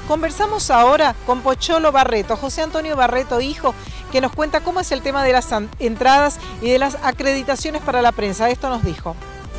Conversamos ahora con Pocholo Barreto, José Antonio Barreto, hijo, que nos cuenta cómo es el tema de las entradas y de las acreditaciones para la prensa. Esto nos dijo.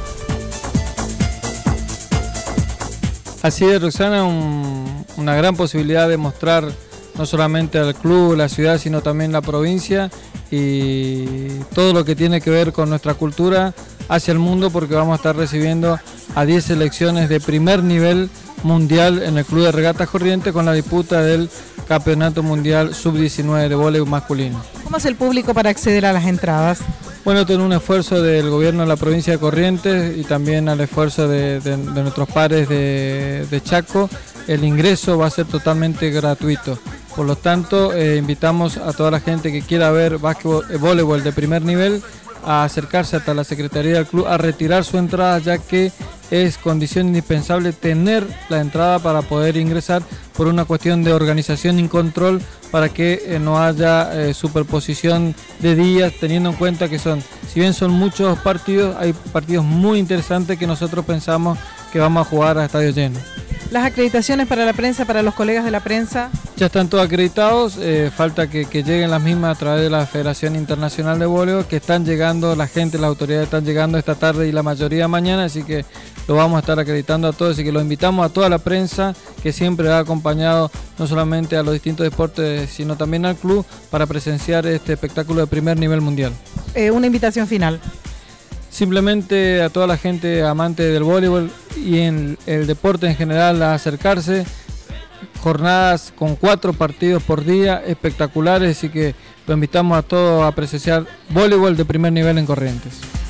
Así es, Roxana, una gran posibilidad de mostrar no solamente al club, la ciudad, sino también la provincia y todo lo que tiene que ver con nuestra cultura hacia el mundo, porque vamos a estar recibiendo a 10 selecciones de primer nivel mundial en el Club de Regatas Corrientes con la disputa del Campeonato Mundial Sub-19 de voleibol masculino. ¿Cómo es el público para acceder a las entradas? Bueno, tiene un esfuerzo del gobierno de la provincia de Corrientes y también al esfuerzo de nuestros pares de Chaco. El ingreso va a ser totalmente gratuito. Por lo tanto, invitamos a toda la gente que quiera ver voleibol de primer nivel a acercarse hasta la Secretaría del Club a retirar su entrada, ya que es condición indispensable tener la entrada para poder ingresar por una cuestión de organización y control, para que no haya superposición de días, teniendo en cuenta que si bien son muchos partidos, hay partidos muy interesantes que nosotros pensamos que vamos a jugar a estadio lleno. Las acreditaciones para la prensa, para los colegas de la prensa. Ya están todos acreditados, falta que lleguen las mismas a través de la Federación Internacional de Voleibol, que están llegando, la gente, las autoridades están llegando esta tarde y la mayoría mañana, así que lo vamos a estar acreditando a todos, y que lo invitamos a toda la prensa que siempre ha acompañado no solamente a los distintos deportes, sino también al club, para presenciar este espectáculo de primer nivel mundial. Una invitación final. Simplemente a toda la gente amante del voleibol y en el deporte en general a acercarse. Jornadas con 4 partidos por día espectaculares, así que lo invitamos a todos a presenciar voleibol de primer nivel en Corrientes.